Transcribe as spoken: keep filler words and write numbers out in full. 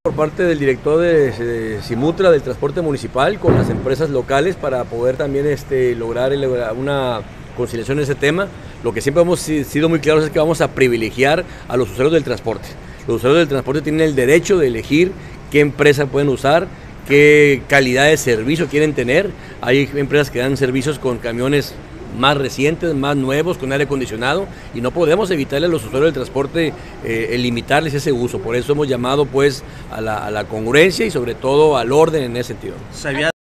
Por parte del director de, de Simutra, del transporte municipal, con las empresas locales para poder también este, lograr el, una conciliación en ese tema. Lo que siempre hemos sido muy claros es que vamos a privilegiar a los usuarios del transporte. Los usuarios del transporte tienen el derecho de elegir qué empresa pueden usar, qué calidad de servicio quieren tener. Hay empresas que dan servicios con camiones más recientes, más nuevos, con aire acondicionado, y no podemos evitarle a los usuarios del transporte eh, el limitarles ese uso. Por eso hemos llamado pues a la, a la congruencia y sobre todo al orden en ese sentido.